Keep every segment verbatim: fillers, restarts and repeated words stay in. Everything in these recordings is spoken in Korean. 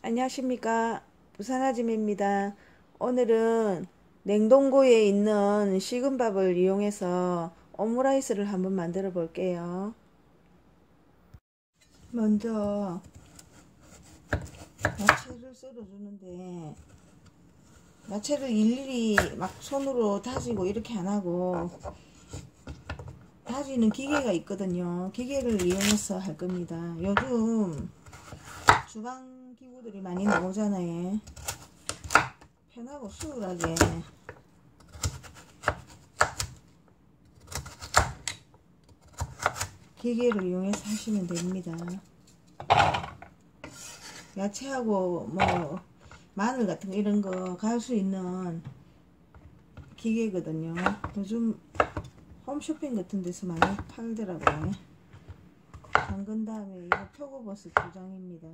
안녕하십니까. 부산아줌입니다. 오늘은 냉동고에 있는 식은 밥을 이용해서 오므라이스를 한번 만들어 볼게요. 먼저 야채를 썰어 주는데 야채를 일일이 막 손으로 다지고 이렇게 안 하고 다지는 기계가 있거든요. 기계를 이용해서 할 겁니다. 요즘 주방 기구들이 많이 나오잖아요. 편하고 수월하게 기계를 이용해서 하시면 됩니다. 야채하고 뭐 마늘 같은 거 이런 거 갈 수 있는 기계거든요. 요즘 홈쇼핑 같은 데서 많이 팔더라고요. 담근 다음에 이거 표고버섯 두 장입니다.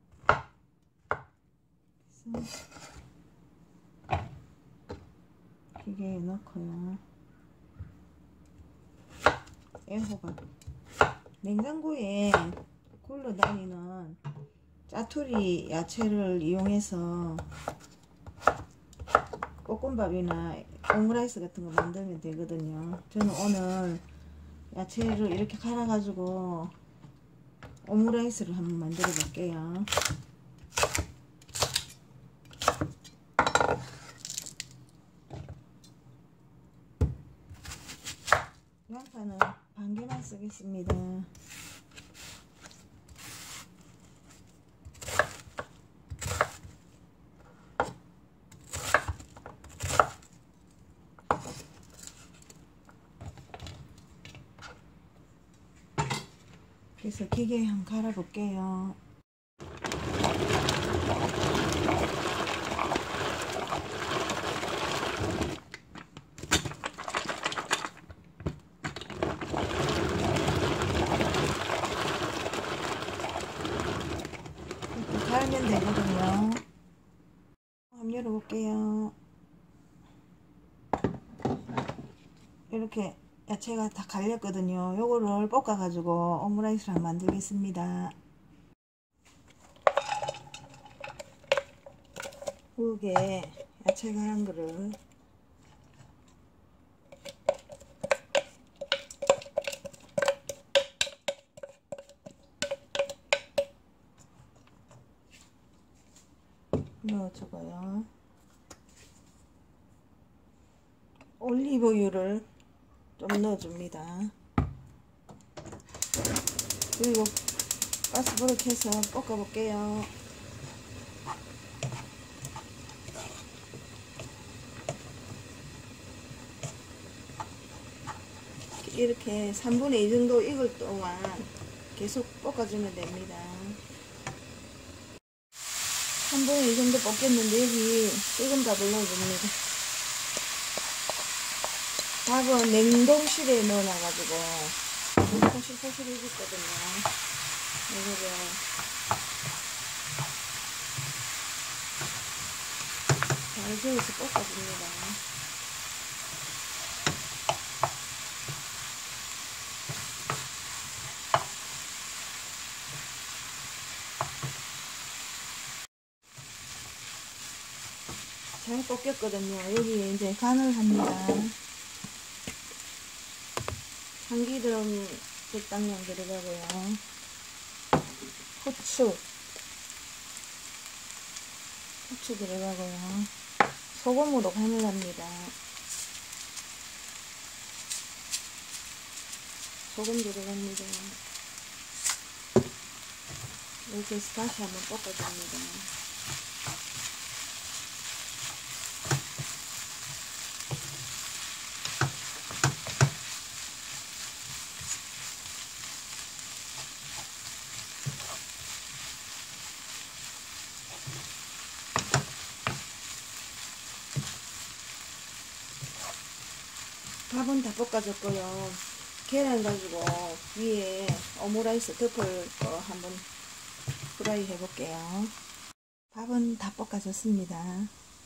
기계에 넣고요. 애호박, 냉장고에 굴러다니는 짜투리 야채를 이용해서 볶음밥이나 오므라이스 같은 거 만들면 되거든요. 저는 오늘 야채를 이렇게 갈아 가지고 오므라이스를 한번 만들어 볼게요. 양파는 반 개만 쓰겠습니다. 그래서 기계에 한번 갈아 볼게요. 이렇게 갈면 되거든요. 한번 열어볼게요. 이렇게 야채가 다 갈렸거든요. 요거를 볶아 가지고 오므라이스를 한번 만들겠습니다. 국에 야채 갈은 거를 넣어주고요. 올리브유를 좀 넣어줍니다. 그리고 가스불을 켜서 볶아볼게요. 이렇게 삼분의 이 정도 익을 동안 계속 볶아주면 됩니다. 삼분의 이 정도 볶였는데 여기 식은 밥을 넣어줍니다. 밥은 냉동실에 넣어놔가지고 포실포실해졌거든요. 이거를 잘 저어서 볶아줍니다. 잘 볶였거든요. 여기에 이제 간을 합니다. 참기름 적당량 들어가고요. 후추, 후추 들어가고요. 소금으로 간을 합니다. 소금 들어갑니다. 이렇게 해서 다시 한번 볶아줍니다. 밥은 다 볶아줬고요. 계란 가지고 위에 오므라이스 덮을 거 한번 프라이 해볼게요. 밥은 다 볶아줬습니다.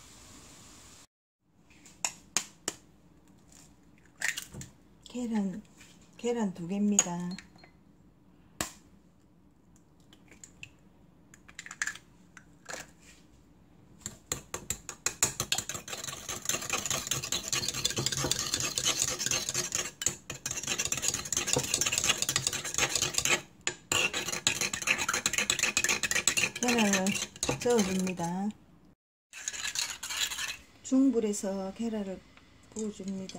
계란, 계란 두 개입니다. 계란을 저어줍니다. 중불에서 계란을 부어줍니다.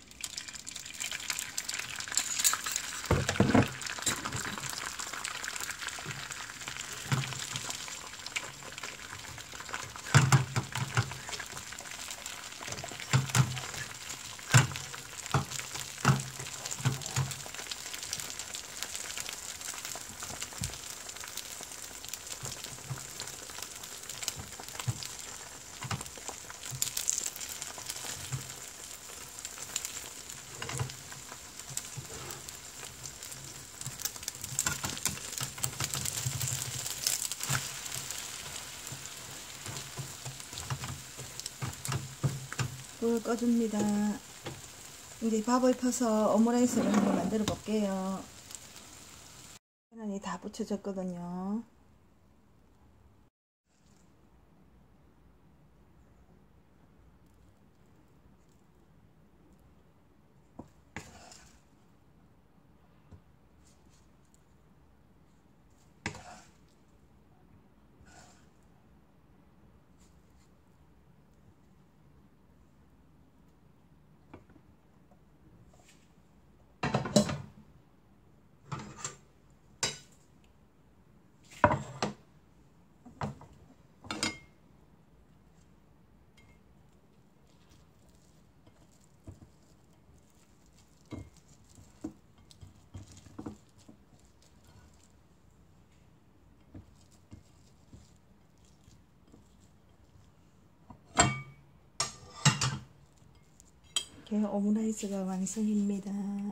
불을 꺼줍니다. 이제 밥을 펴서 오므라이스를 한번 만들어 볼게요. 계란이 다 부쳐졌거든요. 이렇게 오므라이스가 완성입니다.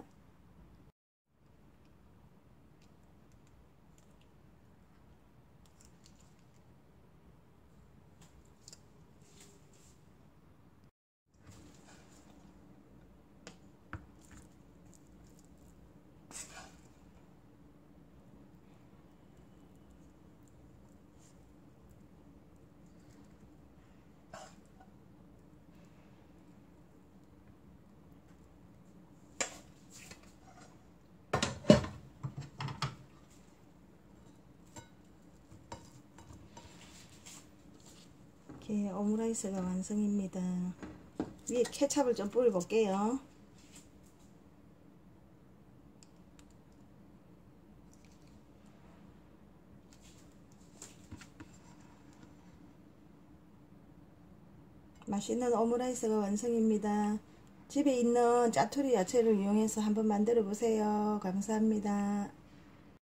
이렇게 오므라이스가 완성입니다. 위에 케찹을 좀 뿌려 볼게요. 맛있는 오므라이스가 완성입니다. 집에 있는 짜투리 야채를 이용해서 한번 만들어 보세요. 감사합니다.